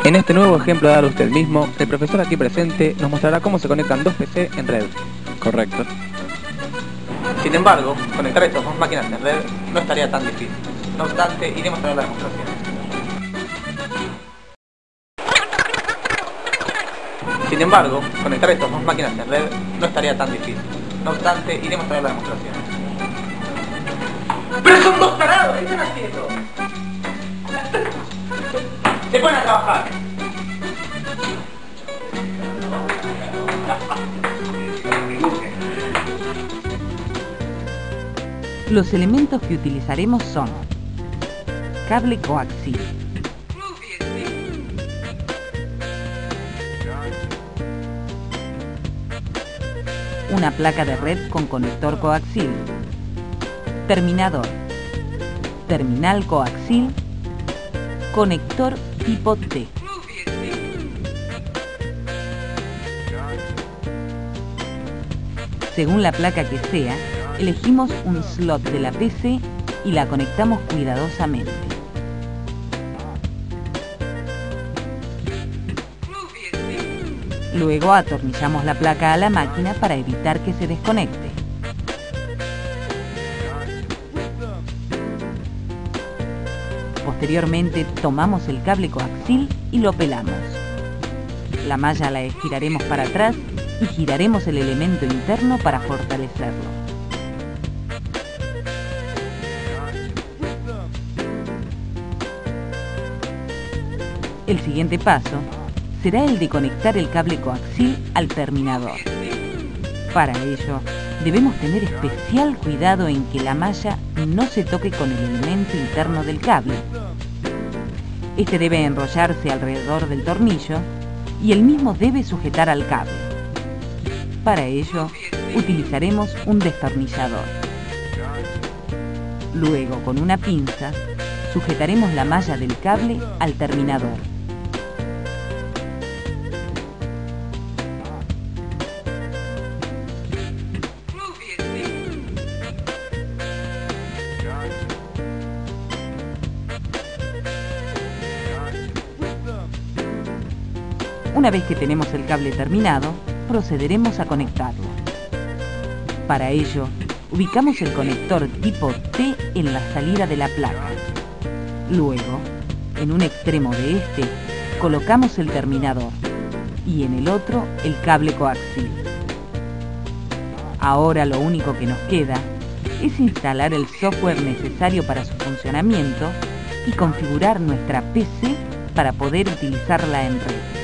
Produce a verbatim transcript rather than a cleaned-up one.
En este nuevo ejemplo dado usted mismo, el profesor aquí presente nos mostrará cómo se conectan dos P C en red. Correcto. Sin embargo, conectar estas dos máquinas en red no estaría tan difícil. No obstante, iremos a ver la demostración. Sin embargo, conectar estas dos máquinas en red no estaría tan difícil. No obstante, iremos a ver la demostración. ¡Pero son dos tarados! ¿Qué están haciendo? ¡Se ponen a trabajar! Los elementos que utilizaremos son cable coaxil, una placa de red con conector coaxil, terminador, terminal coaxil, conector tipo T. Según la placa que sea, elegimos un slot de la P C y la conectamos cuidadosamente. Luego atornillamos la placa a la máquina para evitar que se desconecte. Posteriormente tomamos el cable coaxil y lo pelamos. La malla la estiraremos para atrás y giraremos el elemento interno para fortalecerlo. El siguiente paso será el de conectar el cable coaxil al terminador. Para ello, debemos tener especial cuidado en que la malla no se toque con el elemento interno del cable. Este debe enrollarse alrededor del tornillo y el mismo debe sujetar al cable. Para ello, utilizaremos un destornillador. Luego, con una pinza, sujetaremos la malla del cable al terminador. Una vez que tenemos el cable terminado, procederemos a conectarlo. Para ello, ubicamos el conector tipo T en la salida de la placa. Luego, en un extremo de este, colocamos el terminador y en el otro el cable coaxil. Ahora lo único que nos queda es instalar el software necesario para su funcionamiento y configurar nuestra P C para poder utilizarla en red.